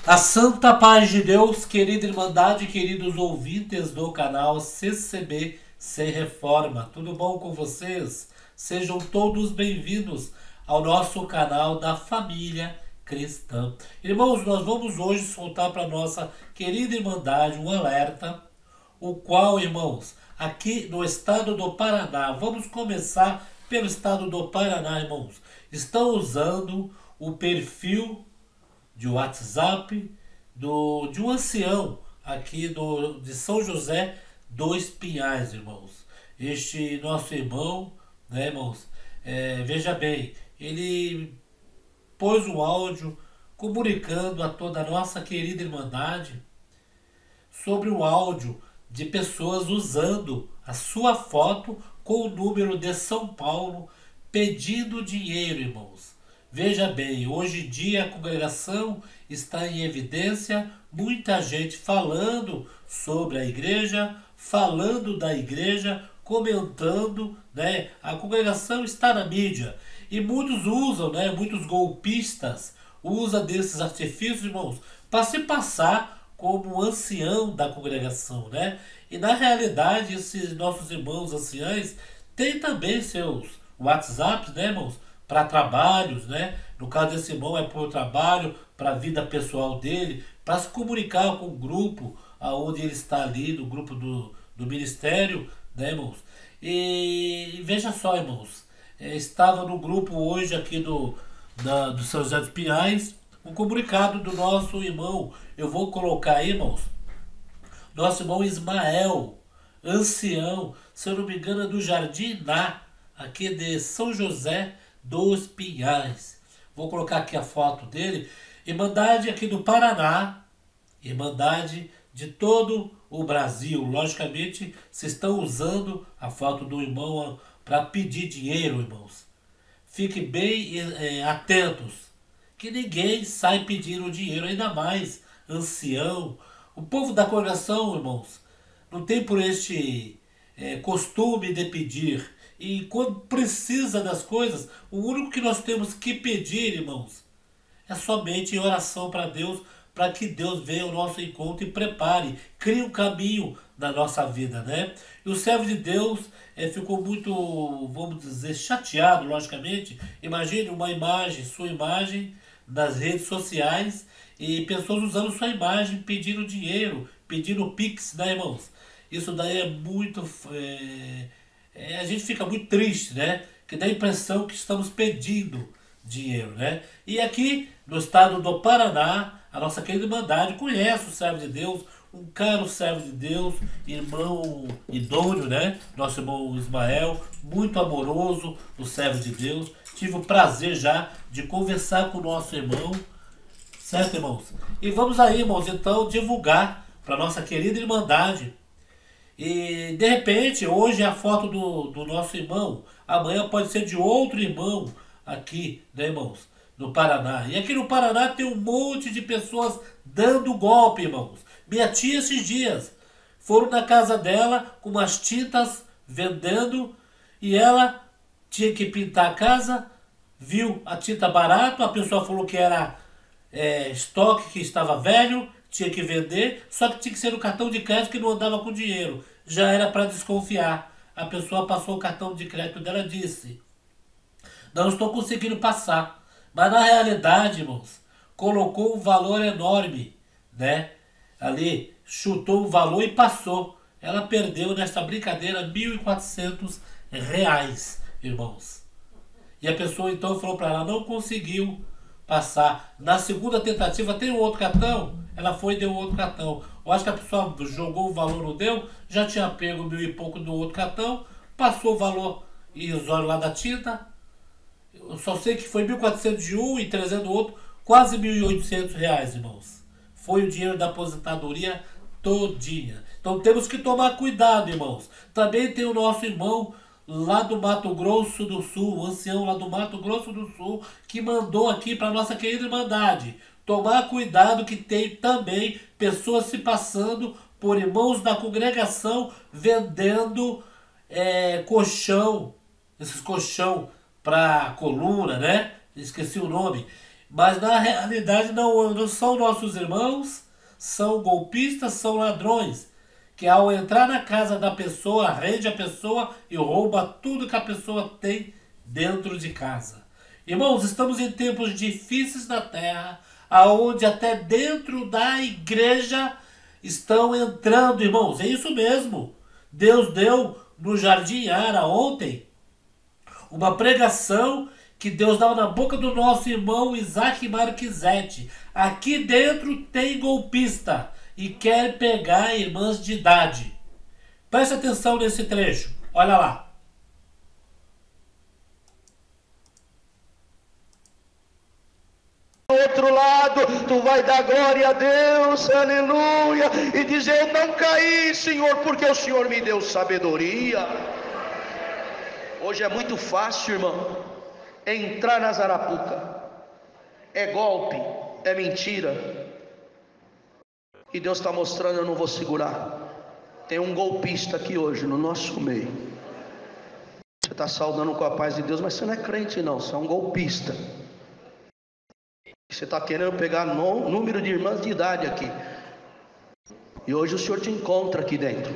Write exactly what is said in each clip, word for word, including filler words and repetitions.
A santa paz de Deus, querida Irmandade, queridos ouvintes do canal C C B Sem Reforma. Tudo bom com vocês? Sejam todos bem-vindos ao nosso canal da família cristã. Irmãos, nós vamos hoje soltar para nossa querida Irmandade um alerta, o qual, irmãos, aqui no estado do Paraná, vamos começar pelo estado do Paraná, irmãos, estão usando o perfil de WhatsApp do, de um ancião aqui do, de São José dos Pinhais, irmãos. Este nosso irmão, né, irmãos, é, veja bem, ele pôs um áudio comunicando a toda a nossa querida Irmandade sobre o áudio de pessoas usando a sua foto com o número de São Paulo pedindo dinheiro, irmãos. Veja bem, hoje em dia a congregação está em evidência, muita gente falando sobre a igreja, falando da igreja, comentando, né? A congregação está na mídia e muitos usam, né? Muitos golpistas usam desses artifícios, irmãos, para se passar como ancião da congregação, né? E na realidade esses nossos irmãos anciães têm também seus WhatsApps, né, irmãos? Para trabalhos, né? No caso desse irmão é para o trabalho, para a vida pessoal dele, para se comunicar com o grupo aonde ele está ali, no grupo do, do ministério, né, irmãos? E, e veja só, irmãos, é, estava no grupo hoje aqui do, da, do São José dos Pinhais, um comunicado do nosso irmão, eu vou colocar aí, irmãos, nosso irmão Ismael, ancião, se eu não me engano, é do Jardim Iná, aqui de São José dos Pinhais. Vou colocar aqui a foto dele. Irmandade aqui do Paraná, Irmandade de todo o Brasil. Logicamente, vocês estão usando a foto do irmão para pedir dinheiro, irmãos. Fiquem bem é, atentos, que ninguém sai pedindo dinheiro, ainda mais ancião. O povo da congregação, irmãos, não tem por este é, costume de pedir. E quando precisa das coisas, o único que nós temos que pedir, irmãos, é somente em oração para Deus, para que Deus venha ao nosso encontro e prepare, crie um caminho na nossa vida, né? E o servo de Deus é, ficou muito, vamos dizer, chateado, logicamente. Imagine uma imagem, sua imagem, nas redes sociais e pessoas usando sua imagem, pedindo dinheiro, pedindo Pix, né, irmãos? Isso daí é muito... É, É, a gente fica muito triste, né? Que dá a impressão que estamos pedindo dinheiro, né? E aqui no estado do Paraná, a nossa querida Irmandade conhece o servo de Deus, um caro servo de Deus, irmão idôneo, né? Nosso irmão Ismael, muito amoroso, o servo de Deus. Tive o prazer já de conversar com o nosso irmão, certo, irmãos? E vamos aí, irmãos, então divulgar para nossa querida Irmandade. E de repente, hoje é a foto do, do nosso irmão, amanhã pode ser de outro irmão aqui, né, irmãos, no Paraná. E aqui no Paraná tem um monte de pessoas dando golpe, irmãos. Minha tia esses dias foram na casa dela com umas tintas vendendo e ela tinha que pintar a casa, viu a tinta barato, a pessoa falou que era é, estoque que estava velho, tinha que vender, só que tinha que ser no cartão de crédito que não andava com dinheiro. Já era para desconfiar. A pessoa passou o cartão de crédito dela e disse: não estou conseguindo passar. Mas na realidade, irmãos, colocou um valor enorme, né? Ali, chutou o valor e passou. Ela perdeu nessa brincadeira mil e quatrocentos reais, irmãos. E a pessoa então falou para ela, não conseguiu passar. Na segunda tentativa, tem um outro cartão? Ela foi e deu outro cartão. Eu acho que a pessoa jogou o valor, não deu, já tinha pego mil e pouco do outro cartão, passou o valor irrisório lá da tinta. Eu só sei que foi mil e quatrocentos de um e trezentos do outro, quase mil e oitocentos reais, irmãos. Foi o dinheiro da aposentadoria todinha. Então temos que tomar cuidado, irmãos. Também tem o nosso irmão lá do Mato Grosso do Sul, o ancião lá do Mato Grosso do Sul, que mandou aqui para nossa querida Irmandade tomar cuidado, que tem também pessoas se passando por irmãos da congregação vendendo é, colchão, esses colchão para coluna, né? Esqueci o nome. Mas na realidade não, não são nossos irmãos, são golpistas, são ladrões, que ao entrar na casa da pessoa, rende a pessoa e rouba tudo que a pessoa tem dentro de casa. Irmãos, estamos em tempos difíceis na terra, aonde até dentro da igreja estão entrando, irmãos. É isso mesmo. Deus deu no Jardim Ara ontem uma pregação que Deus dava na boca do nosso irmão Isaac Marquisete. Aqui dentro tem golpista e quer pegar irmãs de idade. Preste atenção nesse trecho. Olha lá. Do outro lado, tu vai dar glória a Deus, aleluia, e dizer: eu não caí, Senhor, porque o Senhor me deu sabedoria. Hoje é muito fácil, irmão, entrar na Zarapuca. É golpe, é mentira. E Deus está mostrando: eu não vou segurar. Tem um golpista aqui hoje no nosso meio. Você está saudando com a paz de Deus, mas você não é crente não, você é um golpista. Você está querendo pegar no, número de irmãs de idade aqui. E hoje o Senhor te encontra aqui dentro.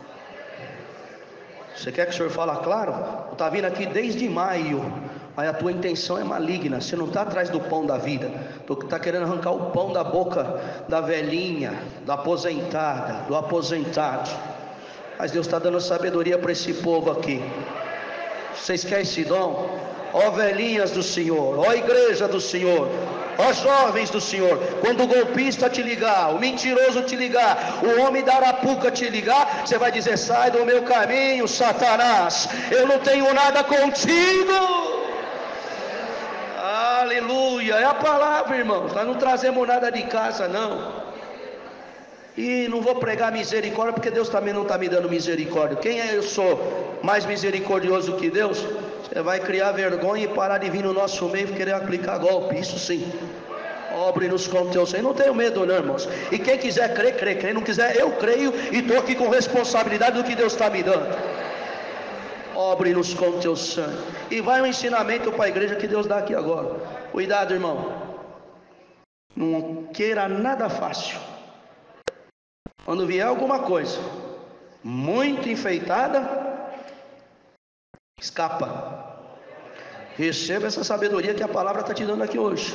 Você quer que o Senhor fale claro? Está vindo aqui desde maio, mas a tua intenção é maligna. Você não está atrás do pão da vida. Tu está querendo arrancar o pão da boca da velhinha, da aposentada, do aposentado. Mas Deus está dando sabedoria para esse povo aqui. Vocês querem esse dom? Ó velhinhas do Senhor, ó igreja do Senhor, ó jovens do Senhor, quando o golpista te ligar, o mentiroso te ligar, o homem da arapuca te ligar, você vai dizer: sai do meu caminho, Satanás, eu não tenho nada contigo. Aleluia, é a palavra, irmãos. Nós não trazemos nada de casa não. E não vou pregar misericórdia, porque Deus também não está me dando misericórdia. Quem é eu sou mais misericordioso que Deus? Você vai criar vergonha e parar de vir no nosso meio e querer aplicar golpe, isso sim. Obre-nos com teu sangue. Não tenho medo não, irmãos. E quem quiser crer, crê. Quem não quiser, eu creio e estou aqui com responsabilidade do que Deus está me dando. Obre-nos com teu sangue. E vai um ensinamento para a igreja que Deus dá aqui agora. Cuidado, irmão. Não queira nada fácil. Quando vier alguma coisa muito enfeitada, escapa. Receba essa sabedoria que a palavra está te dando aqui hoje.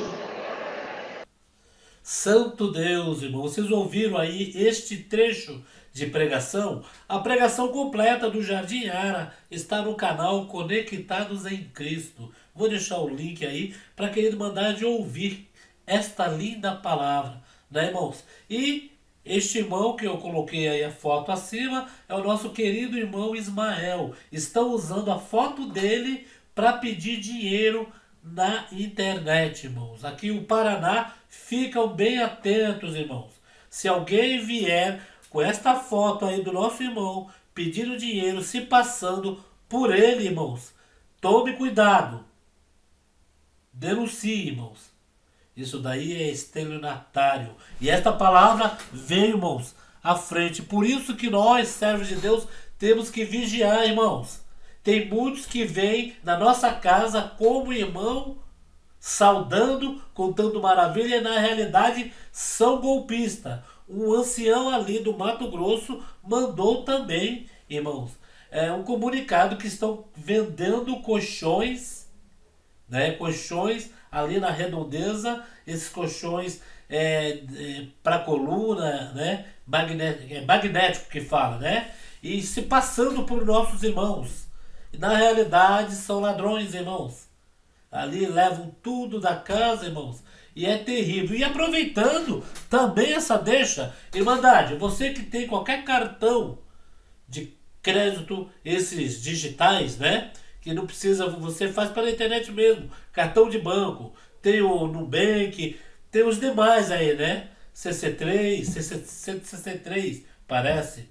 Santo Deus, irmão, vocês ouviram aí este trecho de pregação? A pregação completa do Jardim Ara está no canal Conectados em Cristo. Vou deixar o link aí para quem mandar de ouvir esta linda palavra, né, irmãos? E este irmão que eu coloquei aí a foto acima é o nosso querido irmão Ismael. Estão usando a foto dele para pedir dinheiro na internet, irmãos. Aqui o Paraná, ficam bem atentos, irmãos. Se alguém vier com esta foto aí do nosso irmão pedindo dinheiro, se passando por ele, irmãos, tome cuidado. Denuncie, irmãos. Isso daí é estelionatário. E esta palavra veio, irmãos, à frente. Por isso que nós, servos de Deus, temos que vigiar, irmãos. Tem muitos que vêm na nossa casa como irmão, saudando, contando maravilha, e na realidade são golpistas. Um ancião ali do Mato Grosso mandou também, irmãos, é, um comunicado que estão vendendo colchões, né, colchões ali na redondeza, esses colchões é, é, para coluna, né, magnético, é magnético que fala, né, e se passando por nossos irmãos. E na realidade são ladrões, irmãos. Ali levam tudo da casa, irmãos, e é terrível. E aproveitando também essa deixa, Irmandade, você que tem qualquer cartão de crédito, esses digitais, né, que não precisa, você faz pela internet mesmo, cartão de banco, tem o Nubank, tem os demais aí, né, C C três, C C três, parece,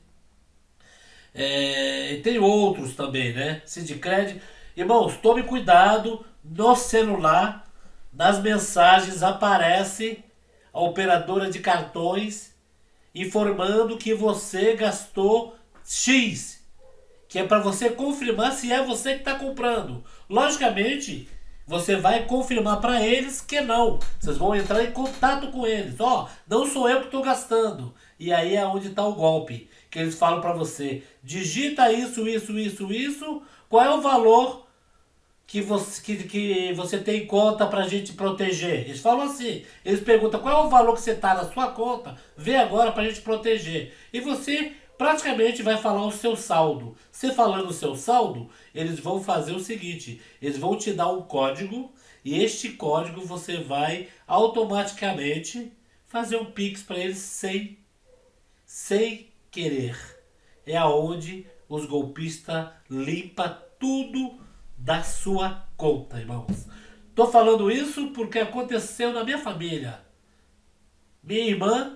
é, e tem outros também, né, Sindicred. Irmãos, tome cuidado, no celular, nas mensagens aparece a operadora de cartões informando que você gastou X, que é para você confirmar se é você que está comprando. Logicamente, você vai confirmar para eles que não. Vocês vão entrar em contato com eles. Ó, oh, não sou eu que estou gastando. E aí é onde está o golpe. Que eles falam para você, digita isso, isso, isso, isso. Qual é o valor que você, que, que você tem em conta para a gente proteger? Eles falam assim. Eles perguntam qual é o valor que você está na sua conta. Vê agora para a gente proteger. E você praticamente vai falar o seu saldo. Você falando o seu saldo, eles vão fazer o seguinte, eles vão te dar um código e este código você vai automaticamente fazer um Pix para eles sem, sem querer. É aonde os golpistas limpam tudo da sua conta, irmãos. Tô falando isso porque aconteceu na minha família. Minha irmã,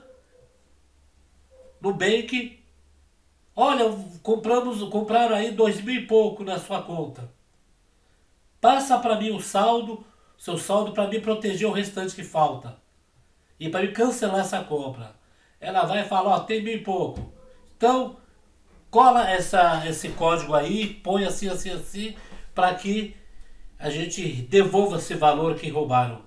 Nubank, olha, compramos, compraram aí dois mil e pouco na sua conta. Passa para mim o saldo, seu saldo, para mim proteger o restante que falta. E para me cancelar essa compra. Ela vai falar, ó, tem mil e pouco. Então, cola essa, esse código aí, põe assim, assim, assim, para que a gente devolva esse valor que roubaram.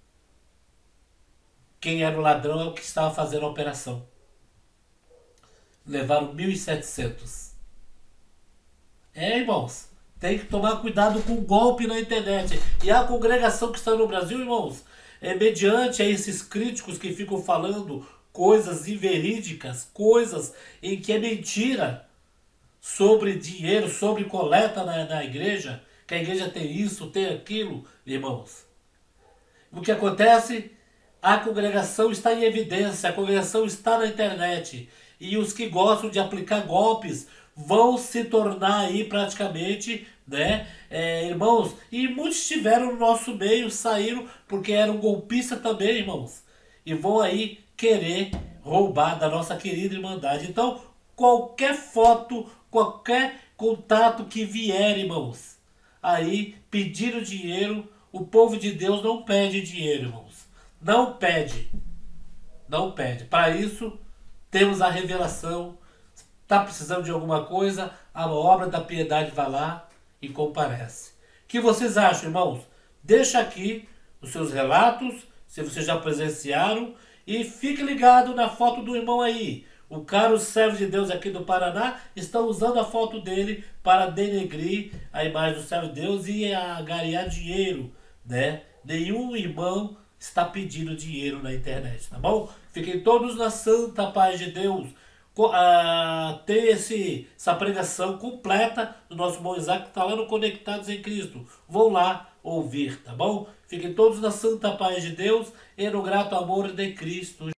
Quem era o ladrão é o que estava fazendo a operação. Levaram mil e setecentos. É, irmãos, tem que tomar cuidado com o golpe na internet. E a congregação que está no Brasil, irmãos, é mediante a esses críticos que ficam falando coisas inverídicas, coisas em que é mentira sobre dinheiro, sobre coleta na, na igreja, que a igreja tem isso, tem aquilo, irmãos. O que acontece? A congregação está em evidência, a congregação está na internet. E os que gostam de aplicar golpes vão se tornar aí praticamente, né, é, irmãos, e muitos estiveram no nosso meio, saíram porque eram golpistas também, irmãos, e vão aí querer roubar da nossa querida Irmandade. Então, qualquer foto, qualquer contato que vier, irmãos, aí pedindo dinheiro, o povo de Deus não pede dinheiro, irmãos, não pede, não pede, para isso temos a revelação. Está precisando de alguma coisa, a obra da piedade vai lá e comparece. O que vocês acham, irmãos? Deixa aqui os seus relatos, se vocês já presenciaram, e fique ligado na foto do irmão aí. O caro servo de Deus aqui do Paraná está usando a foto dele para denegrir a imagem do servo de Deus e angariar dinheiro, né? Nenhum irmão está pedindo dinheiro na internet, tá bom? Fiquem todos na santa paz de Deus. Uh, ter esse, essa pregação completa do nosso irmão Isaac, que está lá no Conectados em Cristo. Vão lá ouvir, tá bom? Fiquem todos na santa paz de Deus e no grato amor de Cristo.